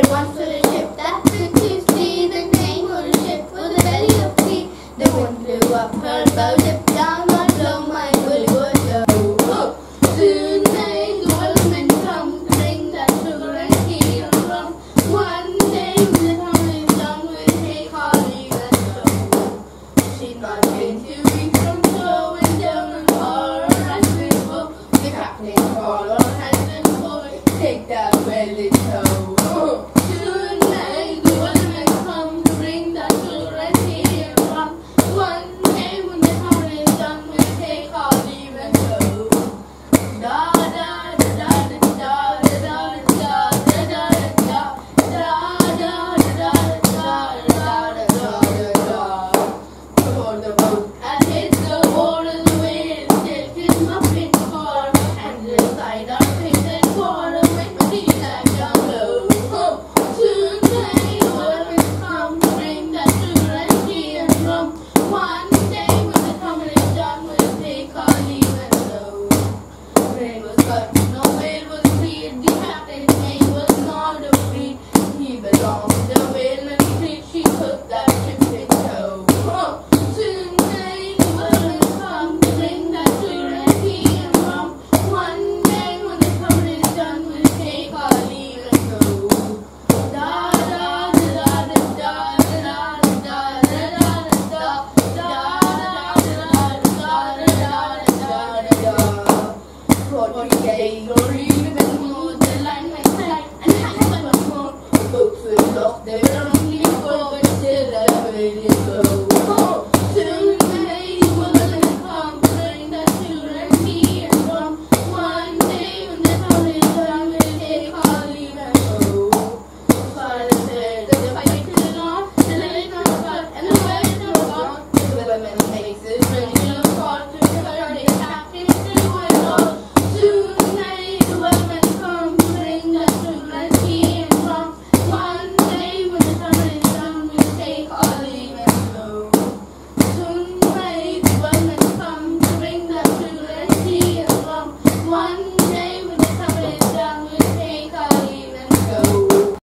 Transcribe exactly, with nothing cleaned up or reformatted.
said once to the ship that put to sea. The name of the ship was the belly of sea. The wind blew up her bow, dipped down my blow, my bully would go. Oh, soon may the Wellerman come to bring that sugar and tea and rum. One day when the time is done, we'll take Harley and so. She got into weeks from shore and down and far and we go. The captain called all hands and boy, take that well in tow.